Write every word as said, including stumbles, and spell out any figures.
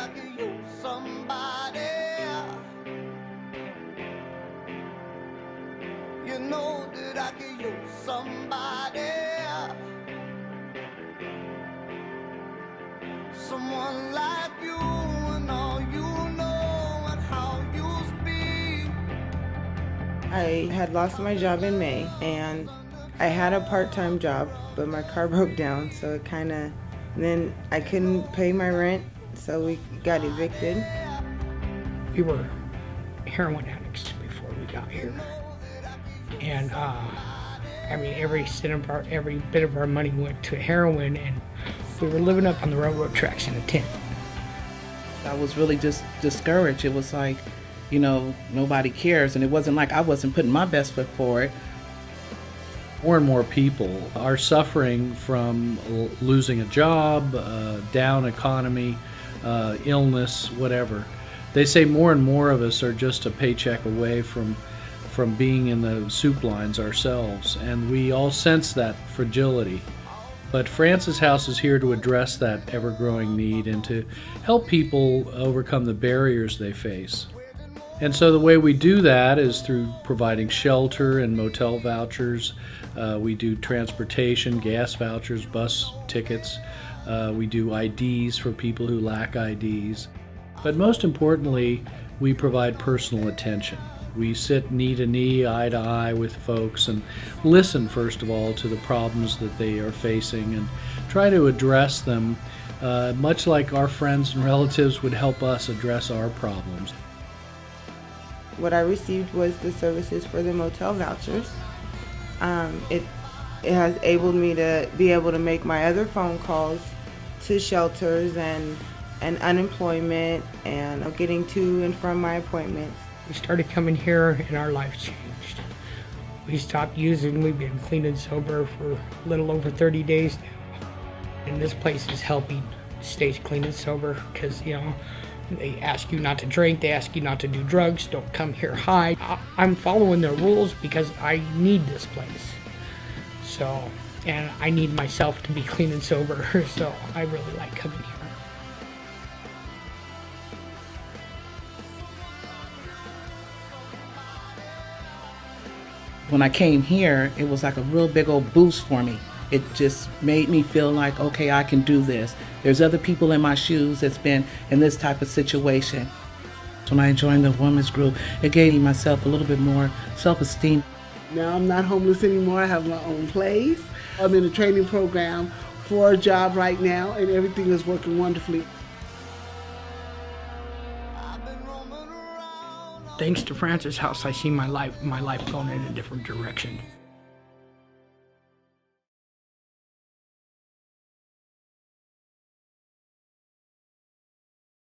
I could use somebody. You know that I could use somebody. Someone like you and all you know and how you speak. I had lost my job in May, and I had a part-time job, but my car broke down, so it kind of, then I couldn't pay my rent, so we got evicted. We were heroin addicts before we got here, and uh, I mean, every cent of our, every bit of our money went to heroin, and we were living up on the railroad tracks in a tent. I was really just discouraged. It was like, you know, nobody cares, and it wasn't like I wasn't putting my best foot forward. More and more people are suffering from losing a job, uh, down economy, uh, illness, whatever. They say more and more of us are just a paycheck away from from being in the soup lines ourselves, and we all sense that fragility. But Francis House is here to address that ever-growing need and to help people overcome the barriers they face. And so the way we do that is through providing shelter and motel vouchers. Uh, we do transportation, gas vouchers, bus tickets. Uh, we do I Ds for people who lack I Ds. But most importantly, we provide personal attention. We sit knee to knee, eye to eye with folks and listen, first of all, to the problems that they are facing and try to address them, uh, much like our friends and relatives would help us address our problems. What I received was the services for the motel vouchers. Um, it, it has enabled me to be able to make my other phone calls to shelters and, and unemployment and getting to and from my appointments. We started coming here and our lives changed. We stopped using, we've been clean and sober for a little over thirty days now. And this place is helping stay clean and sober because, you know, they ask you not to drink, they ask you not to do drugs, don't come here high. I'm following their rules because I need this place. So, and I need myself to be clean and sober, so I really like coming here. When I came here, it was like a real big old boost for me. It just made me feel like, okay, I can do this. There's other people in my shoes that's been in this type of situation. When I joined the women's group, it gave me myself a little bit more self-esteem. Now I'm not homeless anymore. I have my own place. I'm in a training program for a job right now, and everything is working wonderfully. Thanks to Francis House, I see my life, my life going in a different direction.